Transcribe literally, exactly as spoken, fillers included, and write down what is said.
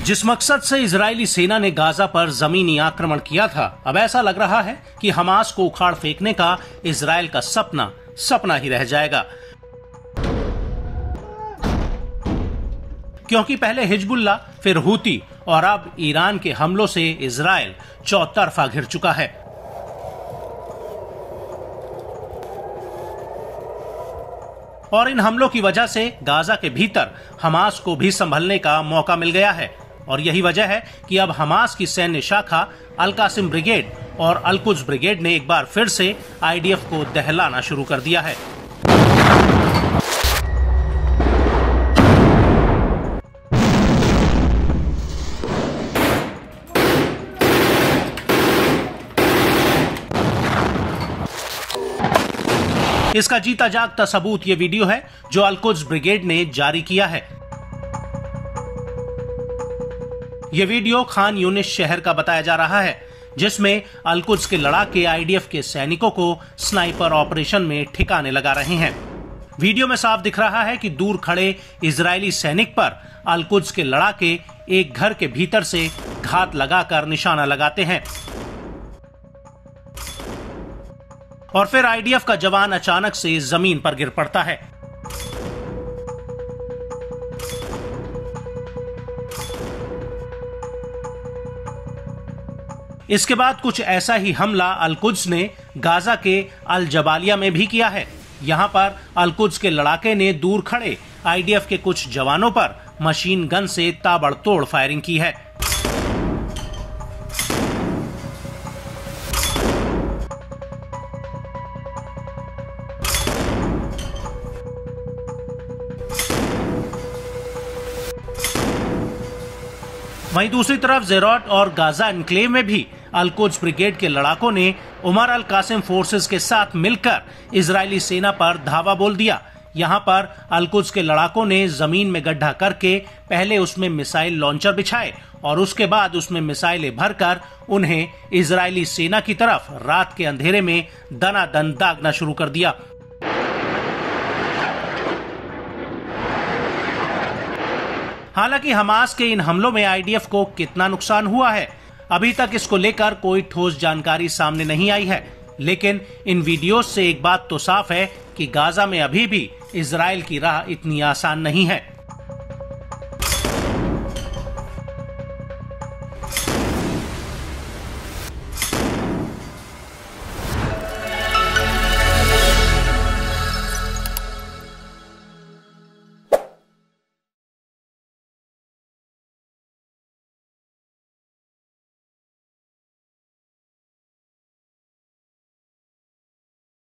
जिस मकसद से इजरायली सेना ने गाजा पर जमीनी आक्रमण किया था, अब ऐसा लग रहा है कि हमास को उखाड़ फेंकने का इजरायल का सपना सपना ही रह जाएगा। क्योंकि पहले हिजबुल्लाह, फिर हूती और अब ईरान के हमलों से इजरायल चौतरफा घिर चुका है। और इन हमलों की वजह से गाजा के भीतर हमास को भी संभलने का मौका मिल गया है। और यही वजह है कि अब हमास की सैन्य शाखा अल कासिम ब्रिगेड और अल कुद्स ब्रिगेड ने एक बार फिर से आईडीएफ को दहलाना शुरू कर दिया है। इसका जीता जागता सबूत ये वीडियो है जो अल कुद्स ब्रिगेड ने जारी किया है। ये वीडियो खान यूनिस शहर का बताया जा रहा है, जिसमें अल कुद्स के लड़ाके आईडीएफ के सैनिकों को स्नाइपर ऑपरेशन में ठिकाने लगा रहे हैं। वीडियो में साफ दिख रहा है कि दूर खड़े इजरायली सैनिक पर अल कुद्स के लड़ाके एक घर के भीतर से घात लगाकर निशाना लगाते हैं और फिर आईडीएफ का जवान अचानक से जमीन पर गिर पड़ता है। इसके बाद कुछ ऐसा ही हमला अल कुद्स ने गाजा के अल जबालिया में भी किया है। यहां पर अल कुद्स के लड़ाके ने दूर खड़े आईडीएफ के कुछ जवानों पर मशीन गन से ताबड़तोड़ फायरिंग की है। वहीं दूसरी तरफ ज़ेरोट और गाजा एनक्लेव में भी अल कुद्स ब्रिगेड के लड़ाकों ने उमर अल कासिम फोर्सेस के साथ मिलकर इजरायली सेना पर धावा बोल दिया। यहां पर अल कुद्स के लड़ाकों ने जमीन में गड्ढा करके पहले उसमें मिसाइल लॉन्चर बिछाए और उसके बाद उसमें मिसाइलें भरकर उन्हें इजरायली सेना की तरफ रात के अंधेरे में दनादन दागना शुरू कर दिया। हालांकि हमास के इन हमलों में आईडीएफ को कितना नुकसान हुआ है, अभी तक इसको लेकर कोई ठोस जानकारी सामने नहीं आई है। लेकिन इन वीडियोस से एक बात तो साफ है कि गाजा में अभी भी इजरायल की राह इतनी आसान नहीं है।